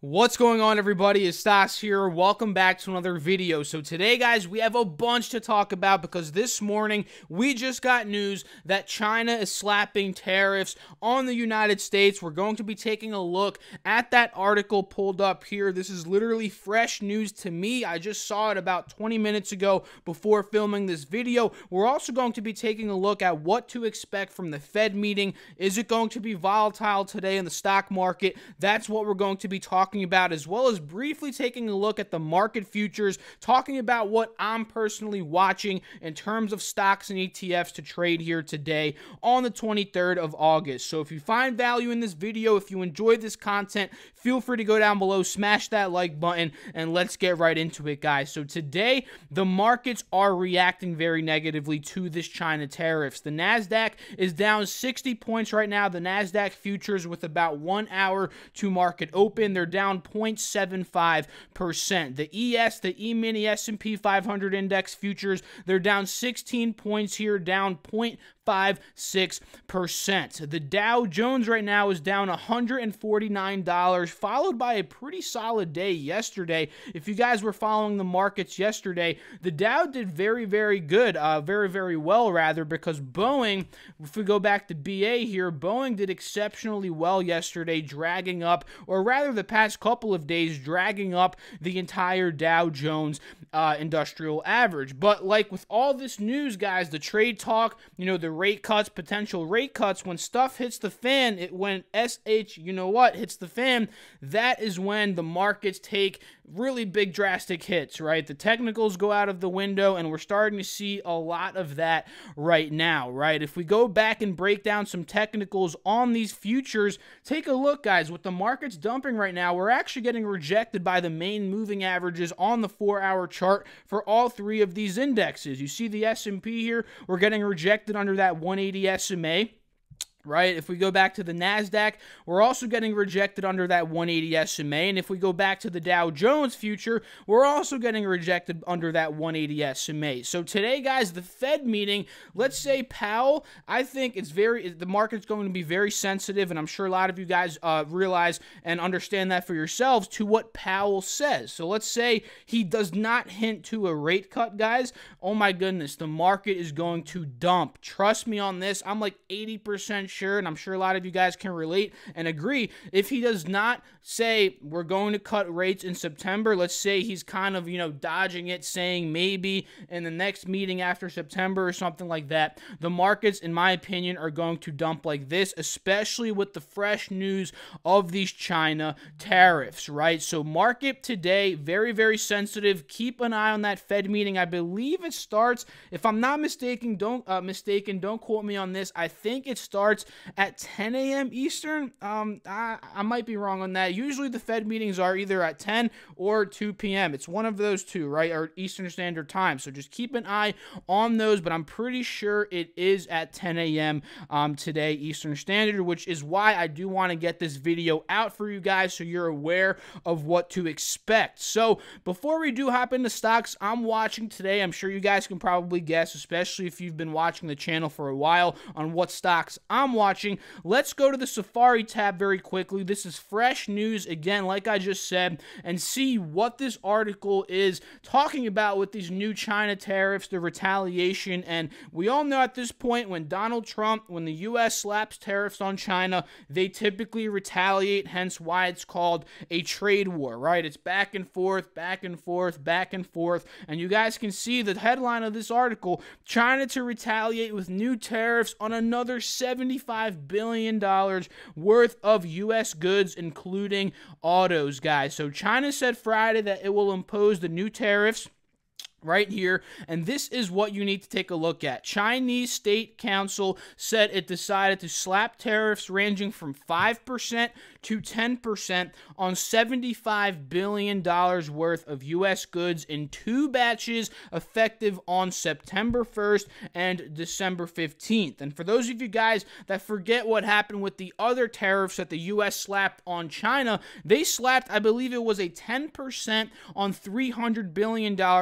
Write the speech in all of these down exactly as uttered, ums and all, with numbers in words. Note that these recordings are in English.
What's going on, everybody? It's Stas here. Welcome back to another video. So today, guys, we have a bunch to talk about because this morning we just got news that China is slapping tariffs on the United States. We're going to be taking a look at that article pulled up here. This is literally fresh news to me. I just saw it about twenty minutes ago before filming this video. We're also going to be taking a look at what to expect from the Fed meeting. Is it going to be volatile today in the stock market? That's what we're going to be talking about, as well as briefly taking a look at the market futures, talking about what I'm personally watching in terms of stocks and E T Fs to trade here today on the twenty-third of August. So if you find value in this video, if you enjoyed this content, feel free to go down below, smash that like button, and let's get right into it, guys. So today, the markets are reacting very negatively to this China tariffs. The NASDAQ is down sixty points right now. The NASDAQ futures with about one hour to market open, they're down zero point seven five percent. The E S, the E-mini S and P five hundred index futures, they're down sixteen points here, down zero point five six percent. The Dow Jones right now is down one hundred forty-nine dollars, followed by a pretty solid day yesterday. If you guys were following the markets yesterday, the Dow did very, very good, uh, very, very well, rather, because Boeing, if we go back to B A here, Boeing did exceptionally well yesterday, dragging up, or rather the past couple of days, dragging up the entire Dow Jones uh, industrial average. But like with all this news, guys, the trade talk, you know, the rate cuts, potential rate cuts, when stuff hits the fan, it when S H, you know what, hits the fan, that is when the markets take really big drastic hits, right? The technicals go out of the window, and we're starting to see a lot of that right now, right? If we go back and break down some technicals on these futures, take a look, guys. With the markets dumping right now, we're actually getting rejected by the main moving averages on the four-hour chart for all three of these indexes. You see the S and P here, we're getting rejected under that one eighty S M A. Right? If we go back to the NASDAQ, we're also getting rejected under that one eighty S M A. And if we go back to the Dow Jones future, we're also getting rejected under that one eighty S M A. So today, guys, the Fed meeting, let's say Powell, I think it's very, the market's going to be very sensitive, and I'm sure a lot of you guys uh, realize and understand that for yourselves, to what Powell says. So let's say he does not hint to a rate cut, guys. Oh my goodness, the market is going to dump. Trust me on this. I'm like eighty percent sure, and I'm sure a lot of you guys can relate and agree. If he does not say we're going to cut rates in September, let's say he's kind of, you know, dodging it, saying maybe in the next meeting after September or something like that, the markets, in my opinion, are going to dump like this, especially with the fresh news of these China tariffs, right? So market today, very, very sensitive. Keep an eye on that Fed meeting. I believe it starts, if I'm not mistaken, don't uh, mistaken, don't quote me on this. I think it starts at ten A M Eastern. Um, I, I might be wrong on that. Usually the Fed meetings are either at ten or two P M It's one of those two, right? Or Eastern Standard Time. So just keep an eye on those, but I'm pretty sure it is at ten A M Um, today, Eastern Standard, which is why I do want to get this video out for you guys so you're aware of what to expect. So before we do hop into stocks I'm watching today, I'm sure you guys can probably guess, especially if you've been watching the channel for a while, on what stocks I'm watching. Let's go to the Safari tab very quickly. This is fresh news, again, like I just said, and see what this article is talking about with these new China tariffs, the retaliation. And we all know at this point, when Donald Trump, when the U S slaps tariffs on China, they typically retaliate, hence why it's called a trade war, right? It's back and forth, back and forth, back and forth, and you guys can see the headline of this article: China to retaliate with new tariffs on another seventy-five billion dollars worth of U S goods, including autos, guys. So China said Friday that it will impose the new tariffs right here, and this is what you need to take a look at. Chinese State Council said it decided to slap tariffs ranging from five percent to ten percent on seventy-five billion dollars worth of U S goods in two batches, effective on September first and December fifteenth. And for those of you guys that forget what happened with the other tariffs that the U S slapped on China, they slapped, I believe it was a ten percent on three hundred billion dollars worth of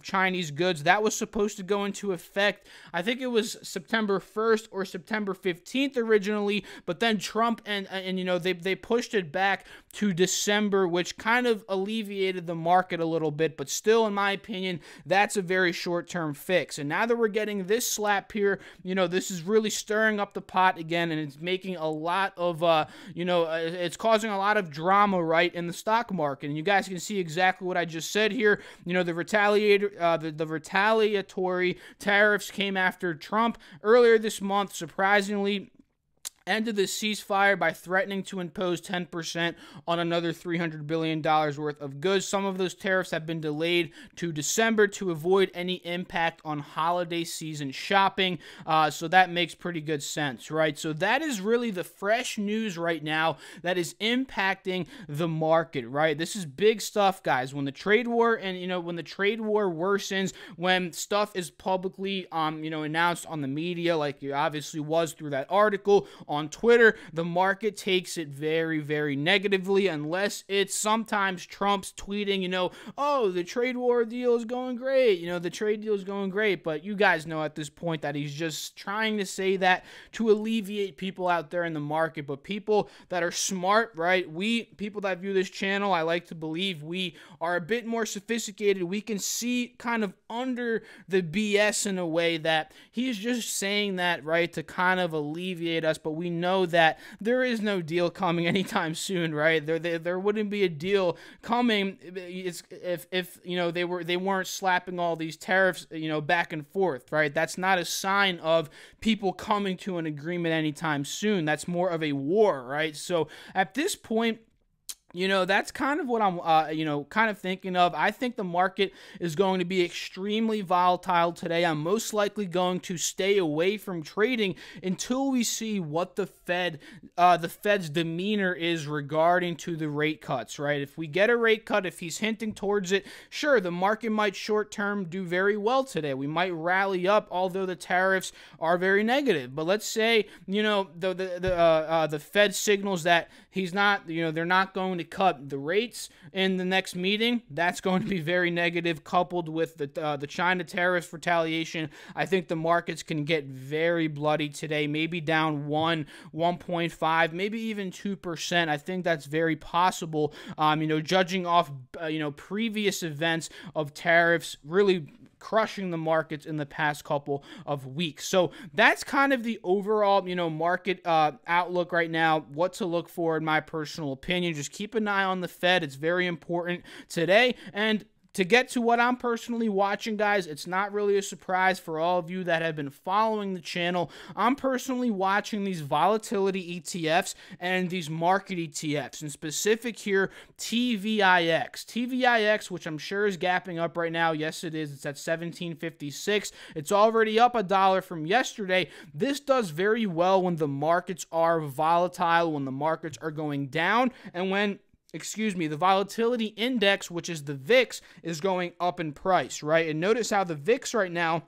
Chinese goods. That was supposed to go into effect, I think it was September first or September fifteenth originally, but then Trump and, and you know, they, they pushed it back to December, which kind of alleviated the market a little bit, but still, in my opinion, that's a very short-term fix. And now that we're getting this slap here, you know, this is really stirring up the pot again, and it's making a lot of, uh, you know, uh, it's causing a lot of drama, right, in the stock market. And you guys can see exactly what I just said here. You know, the retaliator, uh, the, the retaliatory tariffs came after Trump earlier this month, surprisingly ended the ceasefire by threatening to impose ten percent on another three hundred billion dollars worth of goods. Some of those tariffs have been delayed to December to avoid any impact on holiday season shopping. Uh, so that makes pretty good sense, right? So that is really the fresh news right now that is impacting the market, right? This is big stuff, guys. When the trade war and, you know, when the trade war worsens, when stuff is publicly, um, you know, announced on the media, like it obviously was through that article on On Twitter, the market takes it very, very negatively, unless it's sometimes Trump's tweeting, you know, oh, the trade war deal is going great, you know, the trade deal is going great, but you guys know at this point that he's just trying to say that to alleviate people out there in the market. But people that are smart, right, we, people that view this channel, I like to believe we are a bit more sophisticated. We can see kind of under the B S in a way that he's just saying that, right, to kind of alleviate us, but we know that there is no deal coming anytime soon, right? There, there, there wouldn't be a deal coming it's, if, if you know, they were they weren't slapping all these tariffs, you know, back and forth, right? That's not a sign of people coming to an agreement anytime soon. That's more of a war, right? So at this point, you know, that's kind of what I'm, uh, you know, kind of thinking of. I think the market is going to be extremely volatile today. I'm most likely going to stay away from trading until we see what the Fed, uh, the Fed's demeanor is regarding to the rate cuts, right? If we get a rate cut, if he's hinting towards it, sure, the market might short-term do very well today. We might rally up, although the tariffs are very negative. But let's say, you know, the the the, uh, uh, the Fed signals that he's not, you know, they're not going to cut the rates in the next meeting. That's going to be very negative, coupled with the uh, the China tariffs retaliation. I think the markets can get very bloody today, maybe down one, one point five, maybe even two percent. I think that's very possible. Um, you know, judging off, uh, you know, previous events of tariffs really crushing the markets in the past couple of weeks. So that's kind of the overall, you know, market uh, outlook right now, what to look for in my personal opinion. Just keep an eye on the Fed. It's very important today. And to get to what I'm personally watching, guys, it's not really a surprise for all of you that have been following the channel. I'm personally watching these volatility E T Fs and these market E T Fs. In specific here, T V I X. T V I X, which I'm sure is gapping up right now. Yes, it is. It's at seventeen fifty-six. It's already up a dollar from yesterday. This does very well when the markets are volatile, when the markets are going down, and when excuse me, the volatility index, which is the V I X, is going up in price, right? And notice how the V I X right now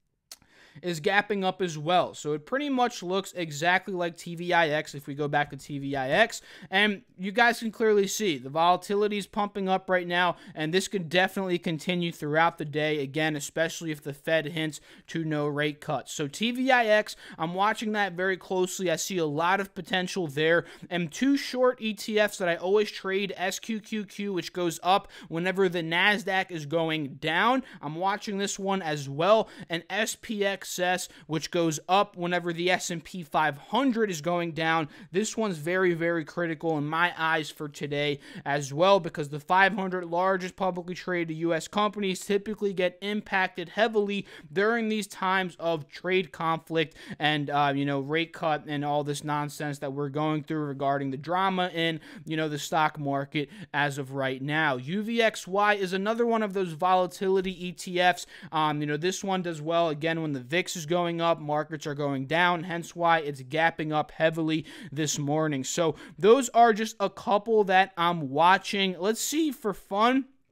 is gapping up as well. So it pretty much looks exactly like T V I X if we go back to T V I X. And you guys can clearly see the volatility is pumping up right now, and this could definitely continue throughout the day, again, especially if the Fed hints to no rate cuts. So T V I X, I'm watching that very closely. I see a lot of potential there. And two short E T Fs that I always trade, S Q Q Q, which goes up whenever the NASDAQ is going down. I'm watching this one as well. And S P X, which goes up whenever the S and P five hundred is going down. This one's very, very critical in my eyes for today as well, because the five hundred largest publicly traded U S companies typically get impacted heavily during these times of trade conflict and, uh, you know, rate cut and all this nonsense that we're going through regarding the drama in, you know, the stock market as of right now. U V X Y is another one of those volatility E T Fs. Um, you know, this one does well, again, when the V I X is going up, markets are going down, hence why it's gapping up heavily this morning. So those are just a couple that I'm watching. Let's see, for fun,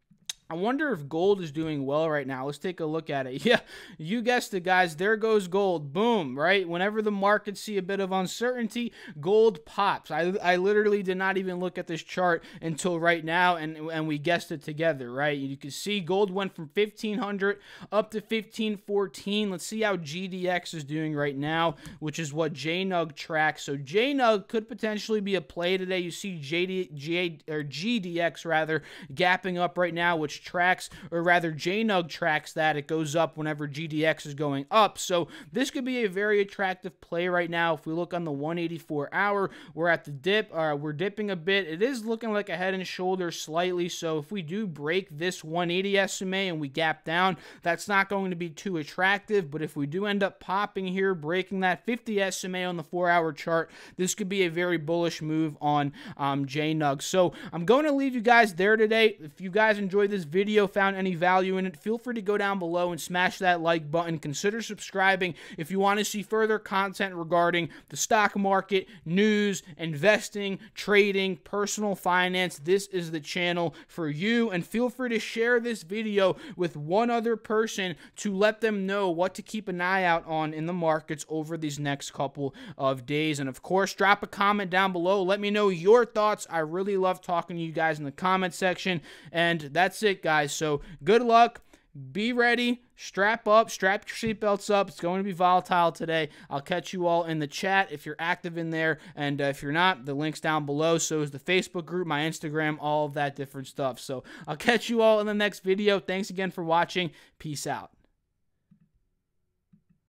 I wonder if gold is doing well right now. Let's take a look at it. Yeah, you guessed it, guys. There goes gold. Boom, right? Whenever the markets see a bit of uncertainty, gold pops. I, I literally did not even look at this chart until right now, and, and we guessed it together, right? You can see gold went from fifteen hundred up to fifteen fourteen. Let's see how G D X is doing right now, which is what J N U G tracks. So J N U G could potentially be a play today. You see J D, J, or G D X rather gapping up right now, which tracks, or rather J N U G tracks that. It goes up whenever G D X is going up. So this could be a very attractive play right now. If we look on the one eighty-four hour, we're at the dip. Uh, we're dipping a bit. It is looking like a head and shoulders slightly. So if we do break this one eighty S M A and we gap down, that's not going to be too attractive. But if we do end up popping here, breaking that fifty S M A on the four hour chart, this could be a very bullish move on um, J N U G. So I'm going to leave you guys there today. If you guys enjoyed this video, found any value in it, feel free to go down below and smash that like button. Consider subscribing if you want to see further content regarding the stock market, news, investing, trading, personal finance. This is the channel for you, and feel free to share this video with one other person to let them know what to keep an eye out on in the markets over these next couple of days. And of course, drop a comment down below. Let me know your thoughts. I really love talking to you guys in the comment section. And that's it, guys. So good luck. Be ready. Strap up. Strap your seatbelts up. It's going to be volatile today. I'll catch you all in the chat if you're active in there. And uh, if you're not, the link's down below. So is the Facebook group, my Instagram, all of that different stuff. So I'll catch you all in the next video. Thanks again for watching. Peace out.